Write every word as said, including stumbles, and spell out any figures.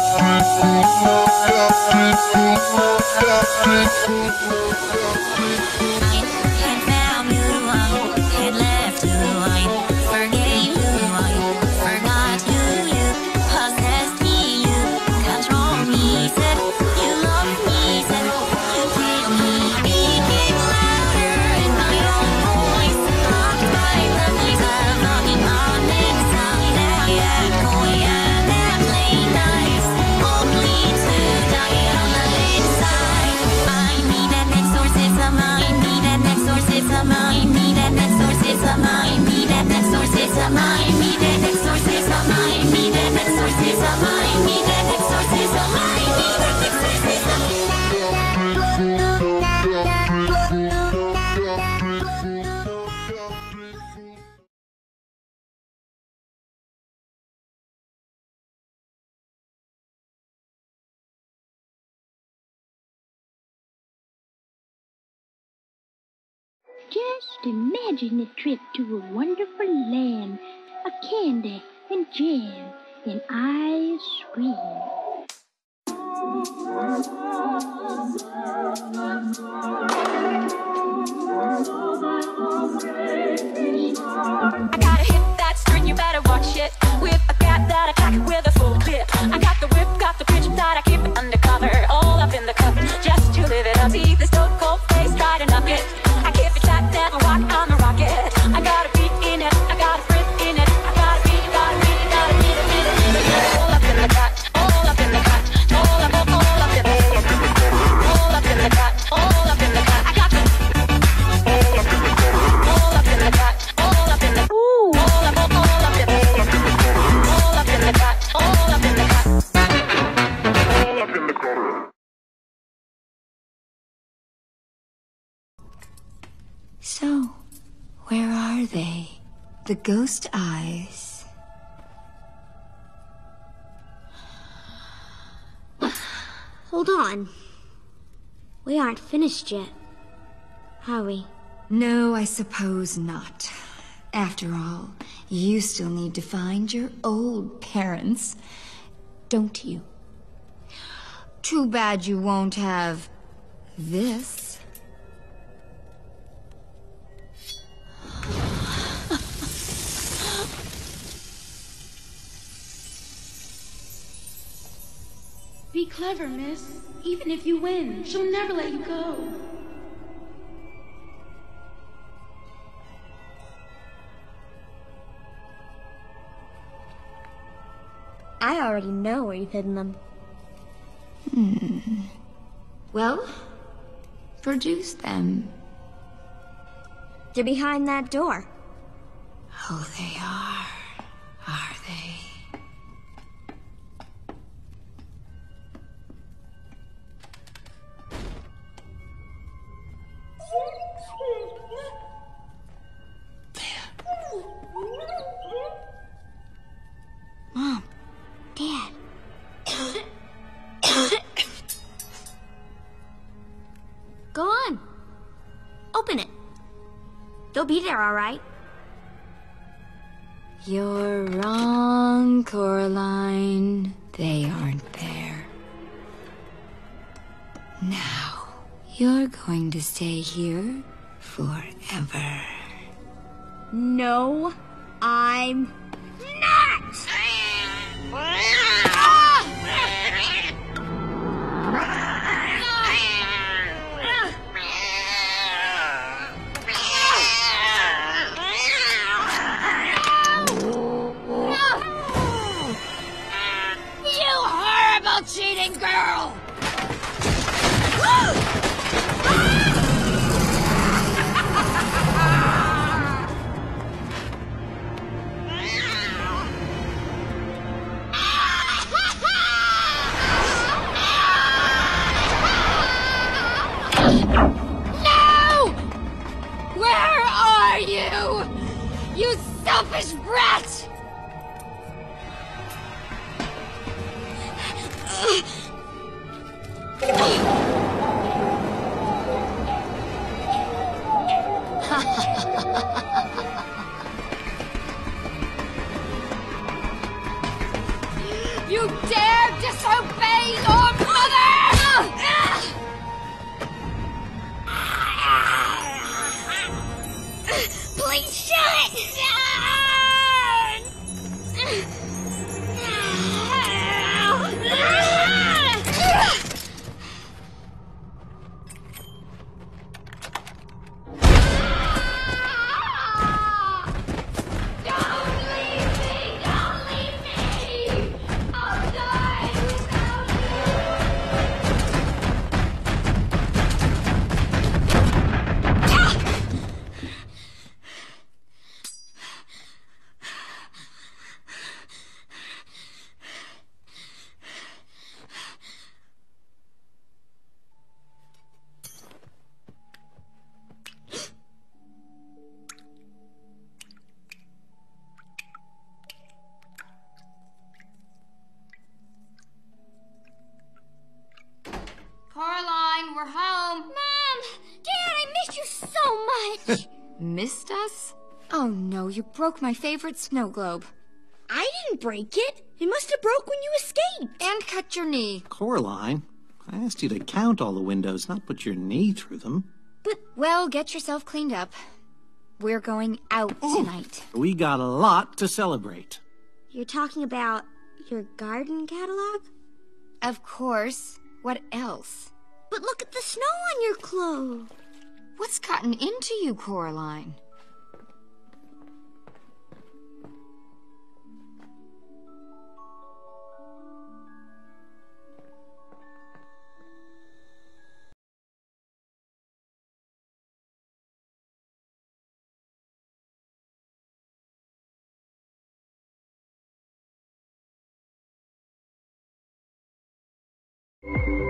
Just imagine a trip to a wonderful land, a candy and jam and ice cream. I got a hip that's string, you better watch it. With a cat that I pack with a full clip. I got the whip, got the pitch that I keep it undercover. All up in the cup, just to live it up. See the stone cold face, try to knock it. I keep it tight, never walk, I'm a rocket. I got a beat in it, I got a friend in it. I got a beat, got a beat, got a beat, a beat, a beat, a beat. All up in the cut, all up in the cut, all up, all, all up in the cut, all up in the cut, all up in the cut. I got the all up in the cut, all up in the cut, all up in the ooh, all up, all, all up in the all up in the cut, all up in the cut, all up in the cut. So, where are they? The ghost eyes. Hold on. We aren't finished yet, are we? No, I suppose not. After all, you still need to find your old parents, don't you? Too bad you won't have this. Be clever, miss. Even if you win, she'll never let you go. I already know where you've hidden them. Hmm. Well, produce them. They're behind that door. Oh, they are, are they? Mom, Dad. Go on. Open it. They'll be there, all right. You're wrong, Coraline. They aren't there. Now, you're going to stay here forever. No, I'm not! You horrible cheating girl! No! Where are you? You selfish brat! You dare disobey much. Missed us? Oh no, you broke my favorite snow globe. I didn't break it. It must have broke when you escaped. And cut your knee. Coraline, I asked you to count all the windows, not put your knee through them. But, well, get yourself cleaned up. We're going out tonight. We got a lot to celebrate. You're talking about your garden catalog? Of course. What else? But look at the snow on your clothes. What's gotten into you, Coraline? You